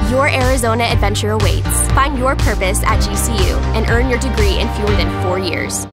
Your Arizona adventure awaits. Find your purpose at GCU and earn your degree in fewer than 4 years.